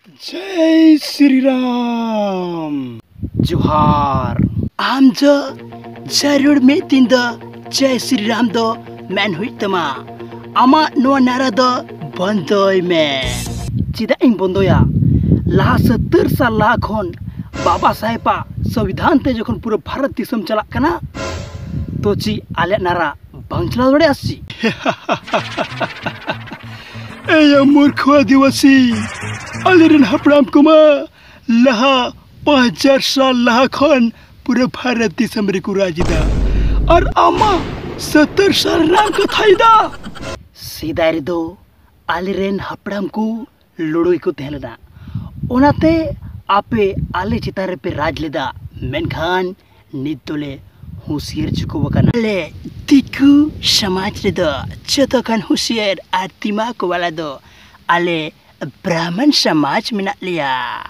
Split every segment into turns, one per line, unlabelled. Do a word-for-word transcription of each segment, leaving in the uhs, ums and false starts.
जय श्री राम जोहार आम जो जरूर में तीन दो जय श्री राम दो मैन हुई तमा आमा नो नारा दो बंदोय में चिदा इन बंदोया लाहा सत्तर साल लाहा खन बाबा साहेबा संविधान ते जखन पूरा भारत दिसम चला कना तो ची आले नारा बांग चला दड़े आसी ए मूर्ख आदिवासी आलेरन हापड़ाम कुमा लाहा पाँच हजार साल लाहा खन पूरा भारत दिसम रे कुराजिदा और आमा सत्तर साल राम को थाईदा सीधा रे दो आलेरन हापड़ाम को लड़ोई को तहलना ओनाते आपे आले चितारे पे राज लेदा मेनखान नितोले होशियार चुको वकना ले दिकु समाज रे दो चतोखान होशियार आर दिमाग वाला दो आले ब्राह्मण समाज में लिया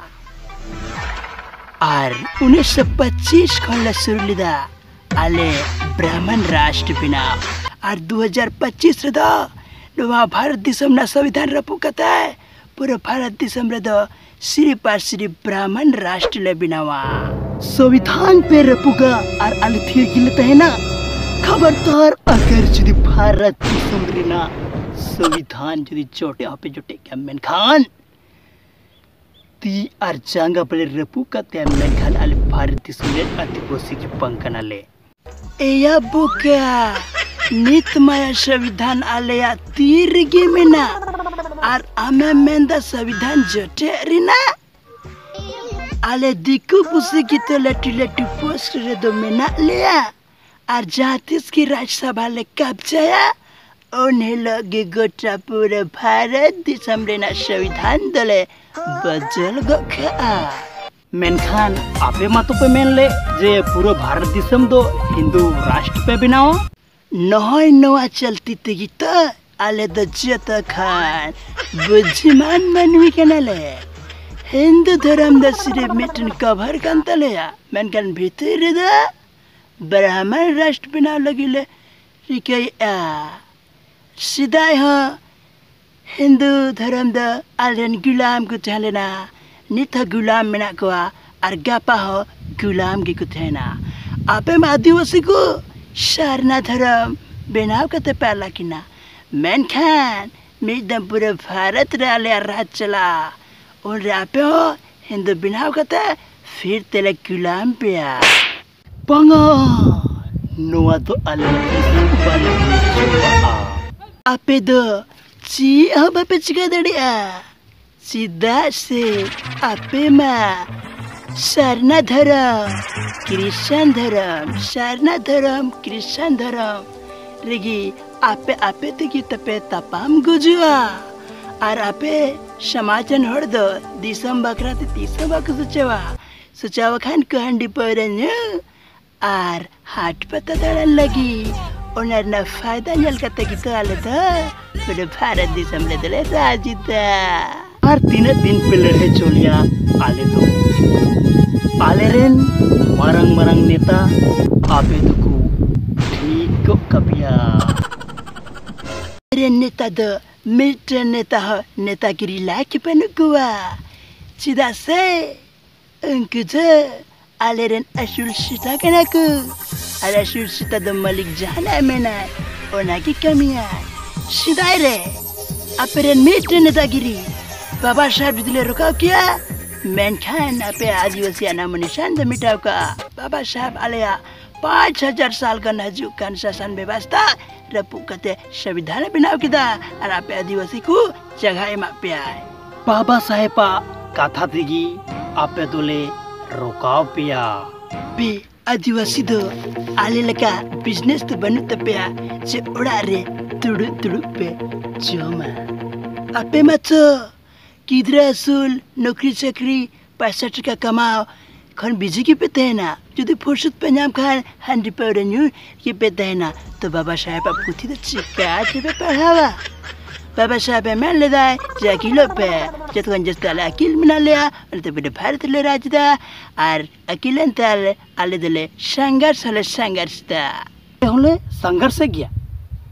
और उन्नीस सौ पच्चीस खन शुरू लिदा आले ब्राह्मण राष्ट्र बिना और दो हज़ार पच्चीस रे दो नवा भारत दिसम ना संविधान रपु कता है पूरा भारत दिसम रे दो सिर्फ और सिर्फ ब्राह्मण राष्ट्र ले बिनावा संविधान पे रपुगा और आले फिर गिलता है ना खबरदार अगर जुदी भारत दिसम रे ना संविधान जुदी चोटे आपे जोटे क्या मेन खान ती आर जांगा पले रपु का ते मेन खान आले भारत दिसम रे आदिवासी की पंकना ले एया बुका नित माया संविधान आले या तीर गे में ना और आमे मेंदा संविधान जोटे रिना आले दिकु पुसी की तो लट्टू लट्टू पोस्ट रे दो मेना लिया और जातिस की राज्यसभा ले कब्जाया उन्हें लगे गोटा पूरे भारत दिसम रे ना संविधान दले बदल गखा मेनखान आपे मातो पे मेन ले जे पूरा भारत दिसम दो हिंदू राष्ट्र पे बिनाओ नहय नवा चलती तेगी तो आले द जता खान बुद्धिमान मानवी कनाले हिंदू धर्म द सिर्फ मिटन कवर कंतले या मेनखान भीतर द ब्राह्मण राष्ट्र बिना लगिले रिके आ सीधा ह हिंदू धर्म द आलेन गुलाम को चलेना निथा गुलाम मेना को आर गापा हो गुलाम की कुथेना आपे में आदिवासी को शारना धर्म बेनाव कते पहला किना मेनखान मिदम पूरे भारत राले राज चला और रापे हो हिंदू बिनाव कते फिर तेले गुलाम पे आ पंगा नोआ तो आले आपे दो ची अब आपे चिका दड़िया सीधा से आपे माँ शारना धर्म क्रिश्चियन धर्म शारना धर्म क्रिश्चियन धर्म रेगी आपे आपे तकी तपे तपाम गुजुआ और आपे समाजन हर दो दिसम बकरा ते तीसम बक सुचवा सुचवा खान कहंडी परन आर हाट पता दड़न लगी ओनर ना फायदा यल कते की तो आले तो पूरे भारत दिसम ले दले राजिता हर तीन दिन पे लड़े चोलिया आले तो आले रेन मरंग मरंग नेता आपे तो को ठीक को कपिया रे नेता दो मित्र नेता हो नेतागिरी लाके पनुकुआ सीधा से उनको जो आले रेन अशुल सीता कना को आले अशुल सीता दो मलिक जाना में ना ओना की कमियां सीधा रे आपे रेन मित्र नेतागिरी बाबा साहब दिले रुका क्या मेनखान आपे आदिवासी नाम निशान द मिटाव का बाबा साहब आलिया पाँच हजार साल का नाजुक का शासन व्यवस्था रपु कते संविधान बनाव किदा और आपे आदिवासी को जगह में पे आए बाबा साहेब कथा देगी आपे दोले रोकाव पिया पे आदिवासी दो आले लगा बिजनेस तो बनु तपिया से उड़ा रे तुड़ु तुड़ु पे जोमा आपे मत किधर असूल नौकरी चाकरी पैसा टका कमाओ खन बिजी की पे तेना जो फुर्सत पे नाम खान हंडी पे न्यू ये पे तेना तो बाबा साहेब आप पुथी तो चिका पे पढ़ावा बाबा साहेब मैं ले दाए जाकिलो पे जत कन जस्ट आले अकिल मना लिया और तो बेटे भारत ले राजदा और अकिलन ताले आले दले संघर्ष हले संघर्ष ता होले संघर्ष गया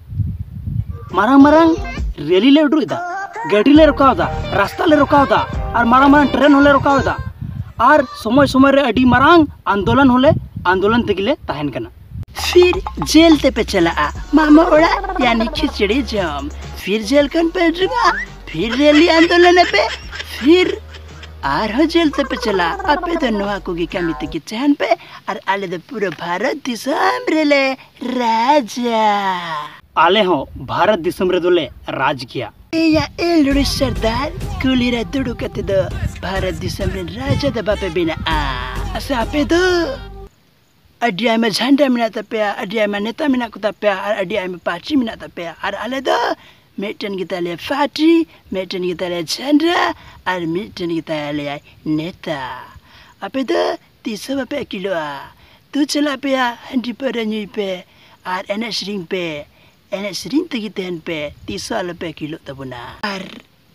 मारंग मारंग रेली ले उड़ुदा गाड़ी ले रुकावदा रास्ता ले रुकावदा और मारांग मारांग ट्रेन होले रोकावेदा और समय समय रे अडी मारांग आंदोलन होले आंदोलन तेगिले तहन कना। फिर जेल ते पे चला मामा ओड़ा यानी खिचड़ी जम, फिर जेल कन पे जुगा, फिर रैली आंदोलन पे, फिर आर हो जेल ते पे चला अपे तो नवा को की कमी ते की चहन पे और आले तो पूरा भारत दिसम रेले राजा आले हो भारत दिसम रे दोले राज किया या एलुड़ी सरदार कुलीरा दुडू कते दो भारत दिसम रे राजा द बापे बिना आ असा अपे दो अडिया में झंडा मिना तपया, अडिया में नेता मिना को तपया, और अडिया में पार्टी मिना तपया, और आले दो मेटन की ताले पार्टी, मेटन की ताले झंडा, और मेटन की ताले नेता। अपे दो तीसो बापे किलो आ, तू चला पे आ हंडी पर न्यू पे, और एने श्रिंग पे, एने श्रिंग तकी तेन पे तीसो आले पे किलो तबुना। और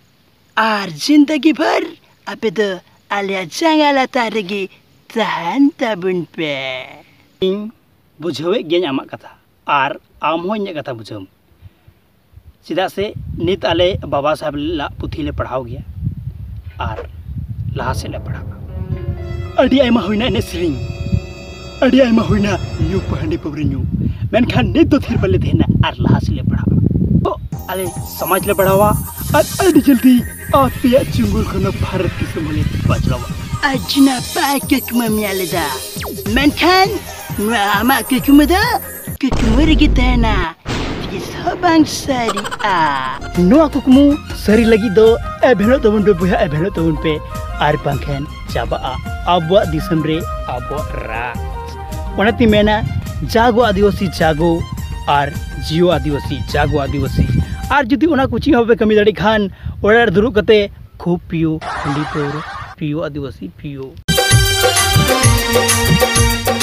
और जिंदगी भर अपे दो आलिया जंगाला तारेगी tahan tabun pe. Ing बुझावे गेन आमा कथा और आम हो इन कथा बुझाम चिदा से नित आले बाबा साहब ला पुथी ले पढ़ाओ गया और लहा से ले पढ़ा अडी आयमा होइना ने श्रिंग अडी आयमा होइना न्यू पहांडी पबरी न्यू मेनखान नित दो थिर बले देना और लहा से ले पढ़ा तो आले समाज ले पढ़ावा और अडी जल्दी आपिया चुंगुर खनो भारत की समले बचलावा अजना पाके कममियाले दा मेनखान Nama kekumuda kekumuri kita na disabang sari a no aku kumu sari lagi do e bhelo tobun pe buha e bhelo tobun pe ar pangkhen chaba a abwa disamre abwa ra onati mena jago adivasi jago ar jio adivasi jago adivasi ar judi ona kuching hobe kami dadi khan orar duru kate khub piyo handi por piyo adivasi piyo